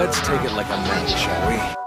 Let's take it like a man, shall we?